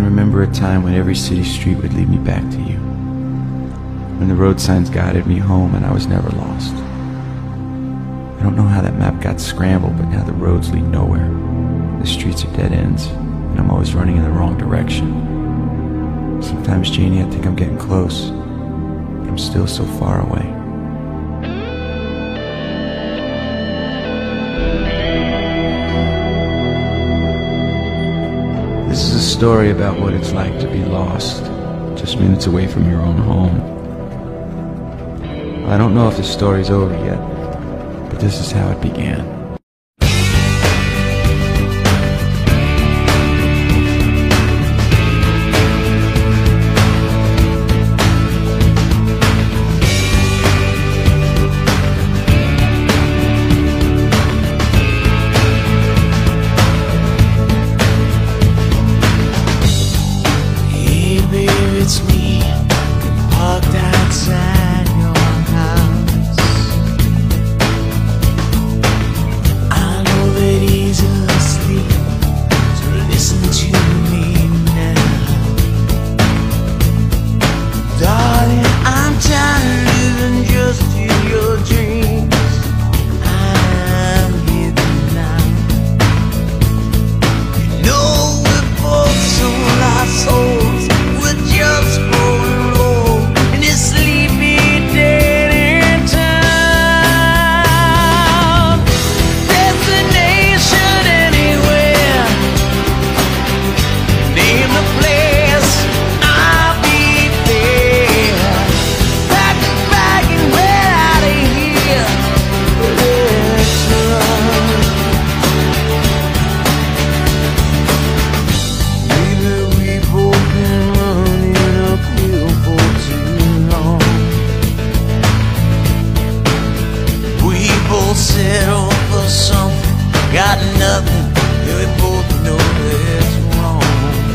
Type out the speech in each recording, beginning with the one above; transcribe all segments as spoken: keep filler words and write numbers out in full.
can remember a time when every city street would lead me back to you, when the road signs guided me home and I was never lost. I don't know how that map got scrambled, but now the roads lead nowhere. The streets are dead ends, and I'm always running in the wrong direction. Sometimes, Janie, I think I'm getting close, but I'm still so far away. This is a story about what it's like to be lost, just minutes away from your own home. I don't know if the story's over yet, but this is how it began. It's me, parked outside your house. I know that he's asleep, so listen to me now. Darling, I'm tired of living just in your dreams. I'm here now. You know we're both sold our souls. Just growing old in this sleepy dead end town. Destination anywhere, name the place, I'll be there. Pack a bag and get out of here. Let's run. Maybe we've both been running for too long. We both settle for something, got nothing, and we both know it's wrong.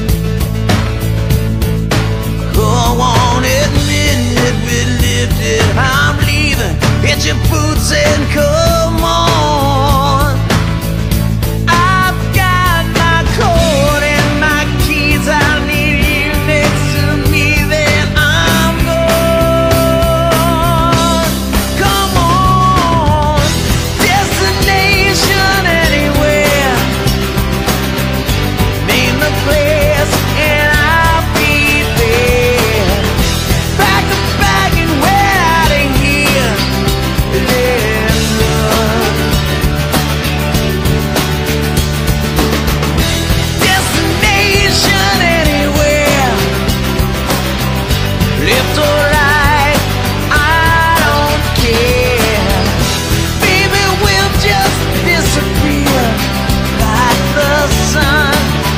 Go on, admit it, we lived it, I'm leaving, get your boots and come on. I've got my coat and my keys, I need you next to me. Left or right, I don't care. Baby, we'll just disappear like the sun.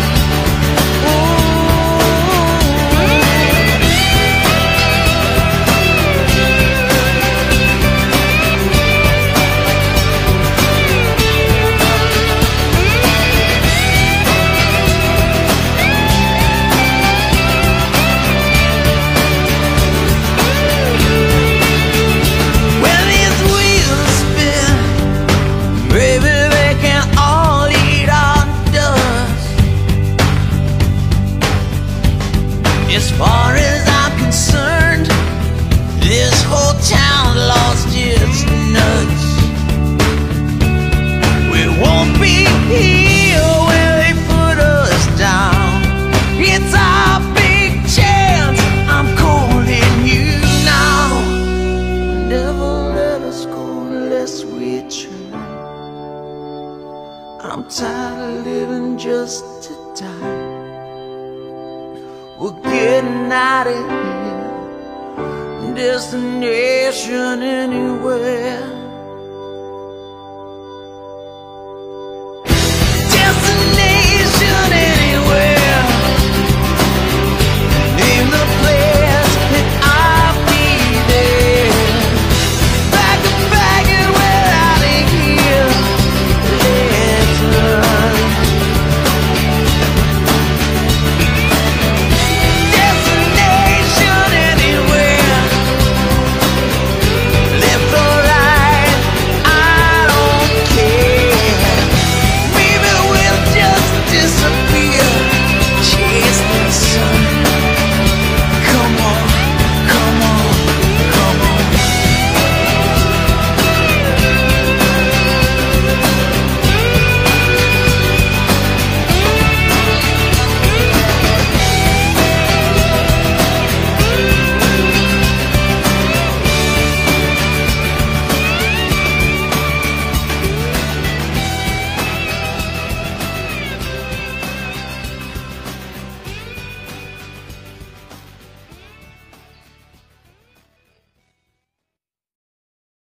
As far as I'm concerned, this whole town lost its nuts. We won't be here when they put us down. It's our big chance, I'm calling you now. Never let us go unless we try. I'm tired of living just to die. We're getting out of here, destination anywhere.